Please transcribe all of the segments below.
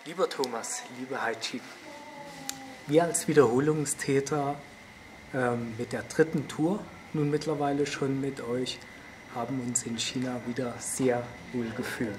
Lieber Thomas, liebe Haichi, wir als Wiederholungstäter mit der dritten Tour, nun mittlerweile schon mit euch, haben uns in China wieder sehr wohl gefühlt.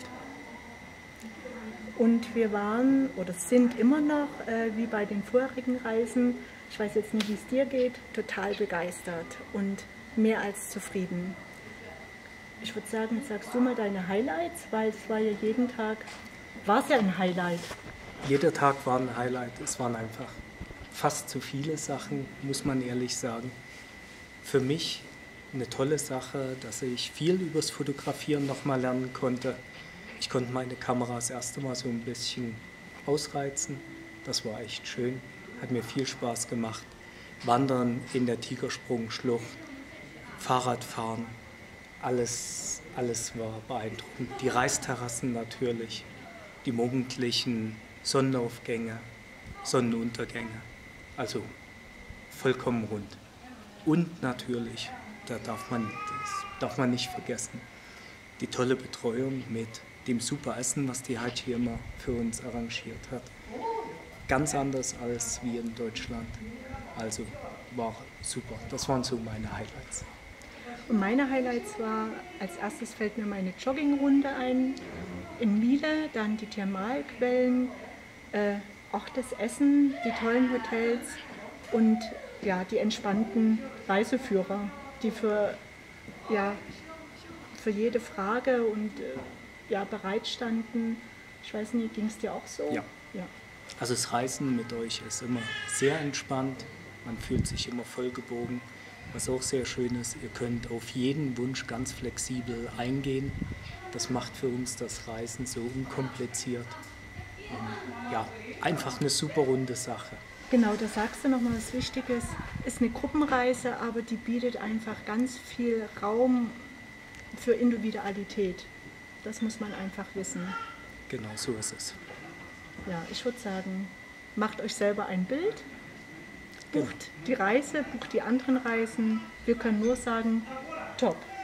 Und wir waren oder sind immer noch, wie bei den vorherigen Reisen, ich weiß jetzt nicht, wie es dir geht, total begeistert und mehr als zufrieden. Ich würde sagen, sagst du mal deine Highlights, weil es war ja jeden Tag, war es ja ein Highlight. Jeder Tag war ein Highlight, es waren einfach fast zu viele Sachen, muss man ehrlich sagen. Für mich eine tolle Sache, dass ich viel übers Fotografieren nochmal lernen konnte. Ich konnte meine Kamera das erste Mal so ein bisschen ausreizen, das war echt schön, hat mir viel Spaß gemacht. Wandern in der Tigersprungschlucht, Fahrradfahren, alles war beeindruckend. Die Reisterrassen natürlich, die morgendlichen Sonnenaufgänge, Sonnenuntergänge, also vollkommen rund. Und natürlich, das darf man nicht vergessen, die tolle Betreuung mit dem super Essen, was die Haichi immer für uns arrangiert hat. Ganz anders als wie in Deutschland. Also war super. Das waren so meine Highlights. Und meine Highlights war, als erstes fällt mir meine Joggingrunde ein in Miele, dann die Thermalquellen, auch das Essen, die tollen Hotels und ja, die entspannten Reiseführer, die für jede Frage und bereitstanden. Ich weiß nicht, ging es dir auch so? Ja. Also das Reisen mit euch ist immer sehr entspannt, man fühlt sich immer vollgebogen. Was auch sehr schön ist, ihr könnt auf jeden Wunsch ganz flexibel eingehen. Das macht für uns das Reisen so unkompliziert. Ja, einfach eine super runde Sache. Genau, da sagst du nochmal was Wichtiges. Ist eine Gruppenreise, aber die bietet einfach ganz viel Raum für Individualität. Das muss man einfach wissen. Genau, so ist es. Ja, ich würde sagen, macht euch selber ein Bild, bucht die Reise, bucht die anderen Reisen. Wir können nur sagen, top.